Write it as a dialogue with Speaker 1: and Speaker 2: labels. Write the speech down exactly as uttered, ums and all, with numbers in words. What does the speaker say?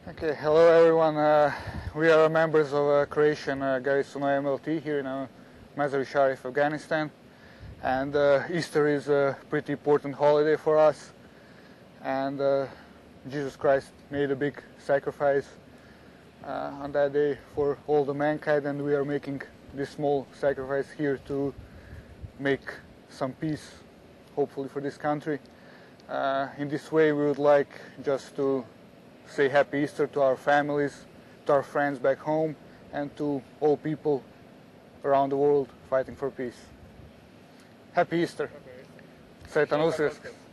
Speaker 1: Okay, hello everyone. Uh, we are members of uh, Croatian uh, Garrison M L T here in uh, Mazar-i-Sharif, Afghanistan. And uh, Easter is a pretty important holiday for us. And uh, Jesus Christ made a big sacrifice uh, on that day for all the mankind, and we are making this small sacrifice here to make some peace, hopefully, for this country. Uh, in this way, we would like just to say Happy Easter to our families, to our friends back home, and to all people around the world fighting for peace. Happy Easter. Sretan Uskrs.